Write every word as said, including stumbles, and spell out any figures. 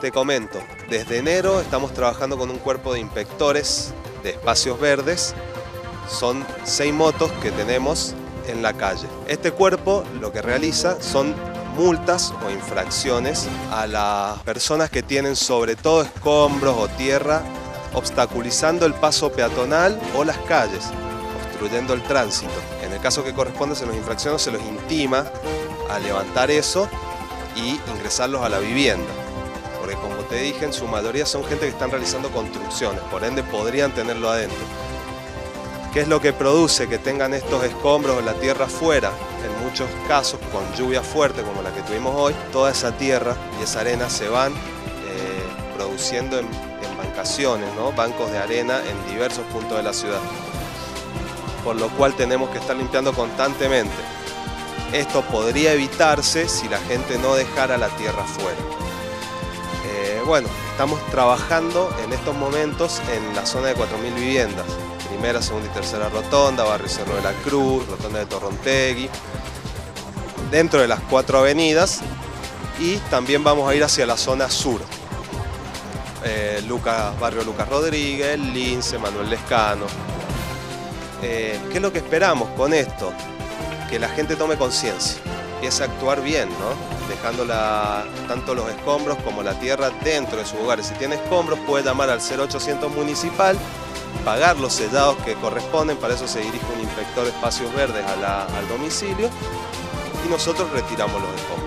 Te comento, desde enero estamos trabajando con un cuerpo de inspectores de espacios verdes. Son seis motos que tenemos en la calle. Este cuerpo lo que realiza son multas o infracciones a las personas que tienen sobre todo escombros o tierra obstaculizando el paso peatonal o las calles, obstruyendo el tránsito. En el caso que corresponde se los infracciona, se los intima a levantar eso y ingresarlos a la vivienda. Porque como te dije, en su mayoría son gente que están realizando construcciones, por ende podrían tenerlo adentro. ¿Qué es lo que produce que tengan estos escombros o la tierra afuera? En muchos casos, con lluvia fuerte como la que tuvimos hoy, toda esa tierra y esa arena se van eh, produciendo en, en bancaciones, ¿no? Bancos de arena en diversos puntos de la ciudad. Por lo cual tenemos que estar limpiando constantemente. Esto podría evitarse si la gente no dejara la tierra afuera. Eh, bueno, estamos trabajando en estos momentos en la zona de cuatro mil viviendas. Primera, segunda y tercera rotonda, barrio Cerro de la Cruz, rotonda de Torrontegui, dentro de las cuatro avenidas, y también vamos a ir hacia la zona sur. Eh, Lucas, barrio Lucas Rodríguez, Lince, Manuel Lescano. Eh, ¿Qué es lo que esperamos con esto? Que la gente tome conciencia, empiece a actuar bien, ¿no? Dejando la, tanto los escombros como la tierra dentro de sus hogares. Si tiene escombros puede llamar al cero ochocientos municipal, pagar los sellados que corresponden, para eso se dirige un inspector de espacios verdes a la, al domicilio y nosotros retiramos los escombros.